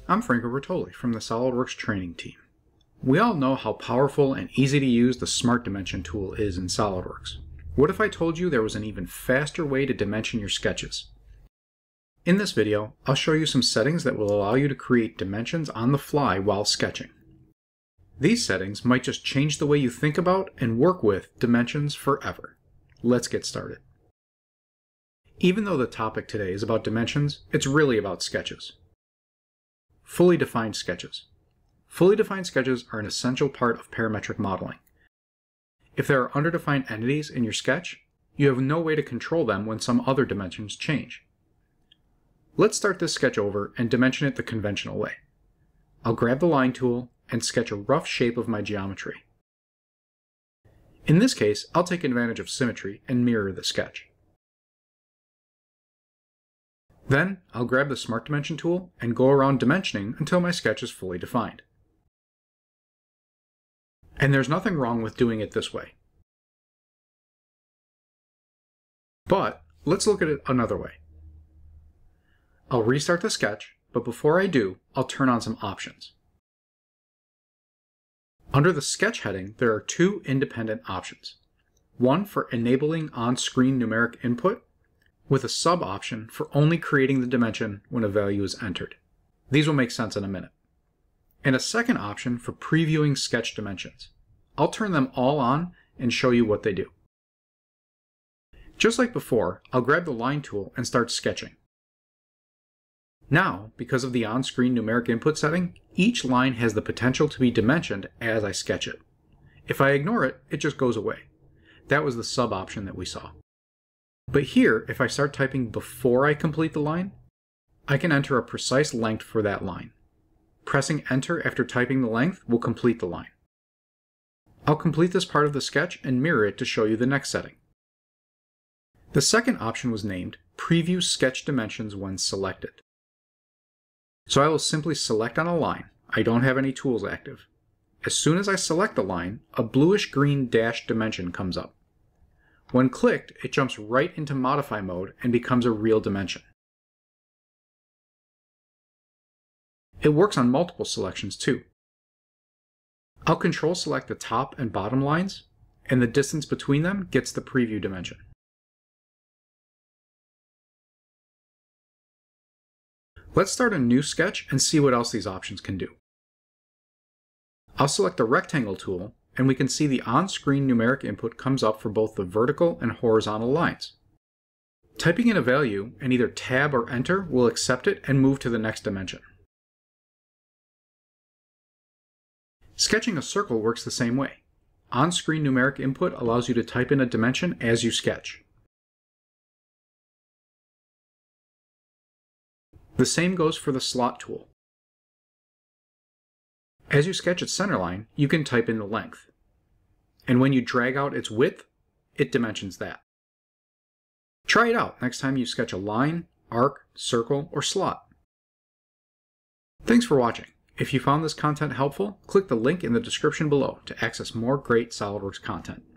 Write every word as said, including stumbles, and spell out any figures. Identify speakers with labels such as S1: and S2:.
S1: I'm Franco Bertoli from the SOLIDWORKS training team. We all know how powerful and easy to use the Smart Dimension tool is in SOLIDWORKS. What if I told you there was an even faster way to dimension your sketches? In this video, I'll show you some settings that will allow you to create dimensions on the fly while sketching. These settings might just change the way you think about and work with dimensions forever. Let's get started. Even though the topic today is about dimensions, it's really about sketches. Fully defined sketches. Fully defined sketches are an essential part of parametric modeling. If there are underdefined entities in your sketch, you have no way to control them when some other dimensions change. Let's start this sketch over and dimension it the conventional way. I'll grab the line tool and sketch a rough shape of my geometry. In this case, I'll take advantage of symmetry and mirror the sketch. Then, I'll grab the Smart Dimension tool and go around dimensioning until my sketch is fully defined. And there's nothing wrong with doing it this way. But, let's look at it another way. I'll restart the sketch, but before I do, I'll turn on some options. Under the Sketch heading, there are two independent options. One for enabling on-screen numeric input, with a sub-option for only creating the dimension when a value is entered. These will make sense in a minute. And a second option for previewing sketch dimensions. I'll turn them all on and show you what they do. Just like before, I'll grab the line tool and start sketching. Now, because of the on-screen numeric input setting, each line has the potential to be dimensioned as I sketch it. If I ignore it, it just goes away. That was the sub-option that we saw. But here, if I start typing before I complete the line, I can enter a precise length for that line. Pressing Enter after typing the length will complete the line. I'll complete this part of the sketch and mirror it to show you the next setting. The second option was named Preview Sketch Dimensions when selected. So I will simply select on a line. I don't have any tools active. As soon as I select the line, a bluish-green dashed dimension comes up. When clicked, it jumps right into Modify mode and becomes a real dimension. It works on multiple selections too. I'll control select the top and bottom lines, and the distance between them gets the preview dimension. Let's start a new sketch and see what else these options can do. I'll select the Rectangle tool, and we can see the on-screen numeric input comes up for both the vertical and horizontal lines. Typing in a value and either Tab or Enter will accept it and move to the next dimension. Sketching a circle works the same way. On-screen numeric input allows you to type in a dimension as you sketch. The same goes for the Slot tool. As you sketch its centerline, you can type in the length. And when you drag out its width, it dimensions that. Try it out next time you sketch a line, arc, circle, or slot. Thanks for watching. If you found this content helpful, click the link in the description below to access more great SOLIDWORKS content.